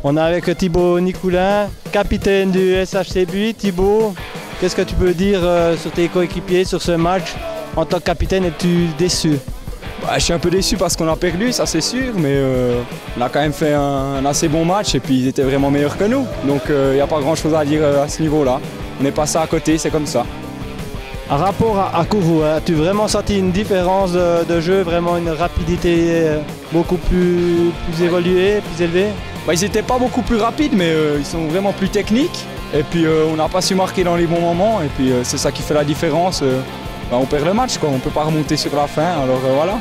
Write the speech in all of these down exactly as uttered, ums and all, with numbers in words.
On est avec Thibaut Nicoulin, capitaine du S H C Buis. Thibaut, qu'est-ce que tu peux dire euh, sur tes coéquipiers, sur ce match? En tant que capitaine, es-tu déçu? Bah, je suis un peu déçu parce qu'on a perdu, ça c'est sûr, mais euh, on a quand même fait un, un assez bon match et puis ils étaient vraiment meilleurs que nous. Donc il euh, n'y a pas grand chose à dire euh, à ce niveau-là. On est passé à côté, c'est comme ça. Par rapport à, à Kourou, hein, as-tu vraiment senti une différence de, de jeu, vraiment une rapidité euh, beaucoup plus, plus évoluée, plus élevée? Bah, ils n'étaient pas beaucoup plus rapides, mais euh, ils sont vraiment plus techniques. Et puis euh, on n'a pas su marquer dans les bons moments et puis euh, c'est ça qui fait la différence. Euh, bah, on perd le match, quoi. On ne peut pas remonter sur la fin, alors euh, voilà.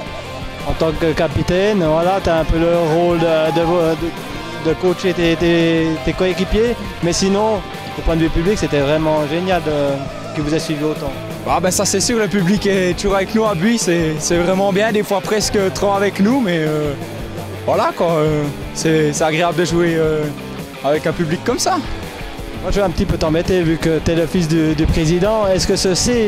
En tant que capitaine, voilà, tu as un peu le rôle de, de, de, de coacher tes, tes, tes coéquipiers, mais sinon, au point de vue public, c'était vraiment génial de, que vous ayez suivi autant. Ah ben ça c'est sûr, le public est toujours avec nous à Buis, c'est vraiment bien, des fois presque trop avec nous, mais euh, voilà quoi, euh, c'est agréable de jouer euh, avec un public comme ça. Moi je vais un petit peu t'embêter vu que tu es le fils du, du président. Est-ce que ceci,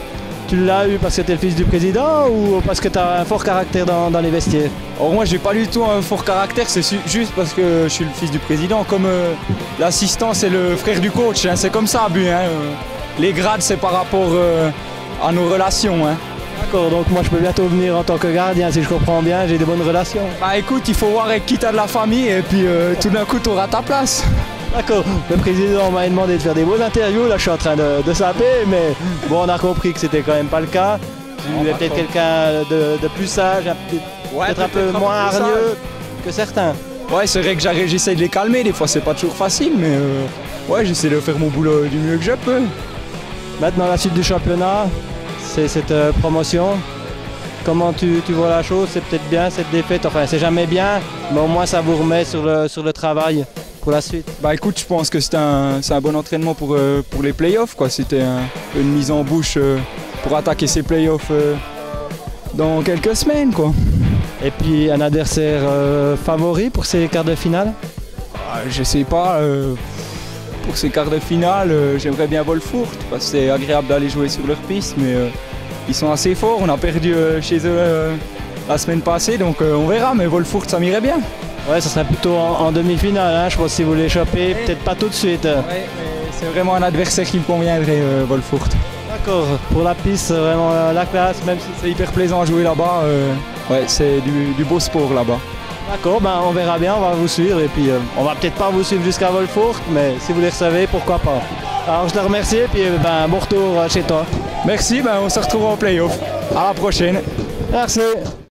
tu l'as eu parce que tu es le fils du président ou parce que tu as un fort caractère dans, dans les vestiaires? Alors moi j'ai pas du tout un fort caractère, c'est juste parce que je suis le fils du président. Comme euh, l'assistant c'est le frère du coach, hein, c'est comme ça à Buis. Hein, euh, les grades c'est par rapport euh, à nos relations. Hein. D'accord, donc moi je peux bientôt venir en tant que gardien si je comprends bien, j'ai des bonnes relations. Bah écoute, il faut voir avec qui t'as de la famille et puis euh, tout d'un coup tu auras ta place. D'accord, le président m'a demandé de faire des beaux interviews, là je suis en train de, de saper, mais bon on a compris que c'était quand même pas le cas. Tu es peut-être quelqu'un de, de plus sage, peut-être ouais, peut un peu moins hargneux que certains. Ouais, c'est vrai que j'essaie de les calmer, des fois c'est pas toujours facile, mais euh, ouais, j'essaie de faire mon boulot du mieux que je peux. Maintenant la suite du championnat, c'est cette euh, promotion. Comment tu, tu vois la chose? C'est peut-être bien cette défaite, enfin c'est jamais bien, mais au moins ça vous remet sur le, sur le travail. Pour la suite. Bah écoute, je pense que c'est un, un bon entraînement pour, euh, pour les playoffs. C'était un, une mise en bouche euh, pour attaquer ces playoffs euh, dans quelques semaines. Quoi. Et puis un adversaire euh, favori pour ces quarts de finale? ah, Je sais pas. Euh, pour ces quarts de finale, euh, j'aimerais bien Wolfurt parce que c'est agréable d'aller jouer sur leur piste, mais euh, ils sont assez forts. On a perdu euh, chez eux euh, la semaine passée, donc euh, on verra, mais Wolfurt ça m'irait bien. Ouais, ça serait plutôt en, en demi-finale, hein, je pense, si vous les chopez, ouais. Peut-être pas tout de suite. Ouais, c'est vraiment un adversaire qui me conviendrait, euh, Wolfurt. D'accord, pour la piste, vraiment euh, la classe, même si c'est hyper plaisant à jouer là-bas. Euh, ouais, c'est du, du beau sport là-bas. D'accord, ben on verra bien, on va vous suivre et puis euh, on va peut-être pas vous suivre jusqu'à Wolfurt, mais si vous les recevez, pourquoi pas. Alors je te remercie et puis ben, bon retour chez toi. Merci, ben, on se retrouve en play-off. À la prochaine. Merci.